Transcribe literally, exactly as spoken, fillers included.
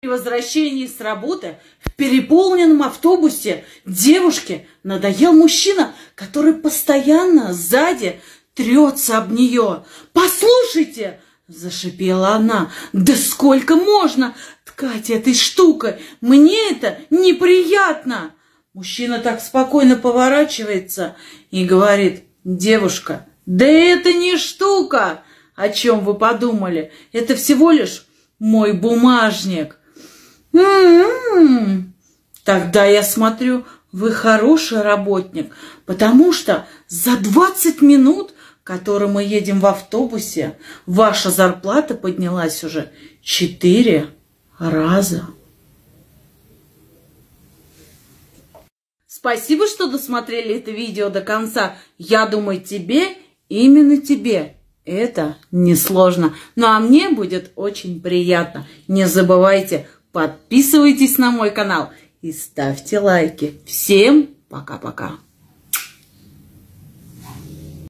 При возвращении с работы в переполненном автобусе девушке надоел мужчина, который постоянно сзади трется об нее. «Послушайте!» – зашипела она. «Да сколько можно ткать этой штукой? Мне это неприятно!» Мужчина так спокойно поворачивается и говорит: «Девушка, да это не штука! О чем вы подумали? Это всего лишь мой бумажник». М-м-м. Тогда я смотрю, вы хороший работник, потому что за двадцать минут, которые мы едем в автобусе, ваша зарплата поднялась уже четыре раза. Спасибо, что досмотрели это видео до конца. Я думаю, тебе, именно тебе, это несложно. Ну а мне будет очень приятно. Не забывайте, подписывайтесь на мой канал и ставьте лайки. Всем пока-пока.